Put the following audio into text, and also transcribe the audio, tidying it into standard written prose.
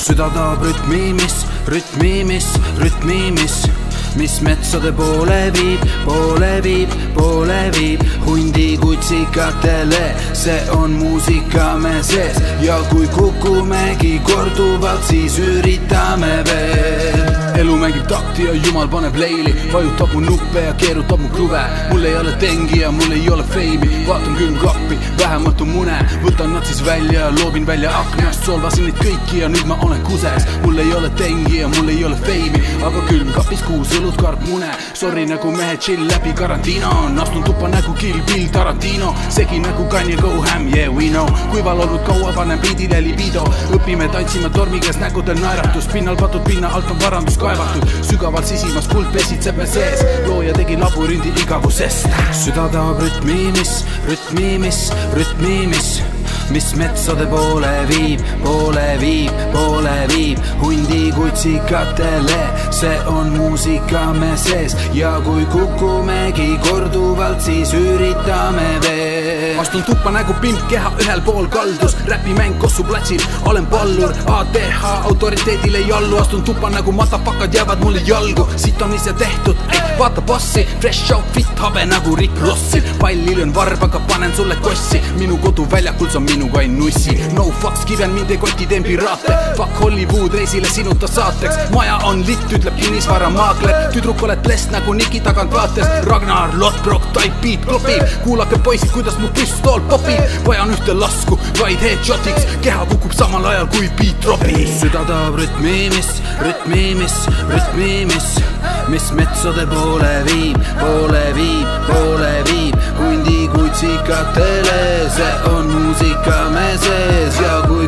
süda tahab rütmi, mis metsade poole viib, poole viib, poole viib. Hundi kutsikatele, see on muusika me sees ja kui kukumegi korduvalt, siis üritame veel. elu mängib takti ja jumal paneb leili, vajutab mu nuppe ja keerutab mu kruve. mul ei ole tengi ja mul ei ole feimi, vaatan külmkappi, vähemalt on mune. võtan nad siis välja, loobin välja aknast, solvasin neid kõiki ja nüüd ma olen kuses. mul ei ole tengi ja mul ei ole feimi, aga külmkapis kuus õlut, karp mune. Sorry nagu mehe chill läbi karantiina, astun tuppa nagu Kill Bill Tarantino, segi nagu Kanye Go Ham, yeah we know. kuival olnud kaua, panen biidile libido, õpime tantsima tormi käes, nägudel naeratus, pinnal patud pinna alt on varandus kaevatud, sügavalt sisimas kuld pesitseb me sees, looja tegi labürindi igavusest. süda tahab rütmi, mis metsade poole viib, poole viib, poole viib. hundi kutsikatele, see on muusika me sees ja kui kukumegi korduvalt, siis üritame veel. astun tuppa nagu pimp, keha ühel pool kaldus, räpimäng Kossu platsil, olen pallur, ATH autoriteedile ei allu. astun tuppa nagu matapakad jäävad mulle jalgu, siit on ise tehtud, vaata bossi, fresh outfit, habe nagu Rick Rossil. palli löön varbaga, panen sulle kossi, minu kodu väljakul, see on minuga ei nussi. No fucks, kirjan mind ei koti, teen piraate, fuck Hollywood, reisile sinuta saateks. maja on litt, ütleb kinnisvaramaakler, tüdruk oled blest nagu Niki tagantvaates. Ragnar Lotbrok, type beat klopib, kuulake poisid, kuidas mu püstool popib. vajan ühte lasku, vaid headshotiks, keha kukub samal ajal kui beat dropib. süda tahab rütmi, mis metsade poole viib, poole viib, poole viib. hundi kutsikatele, see on muusika me sees ja kui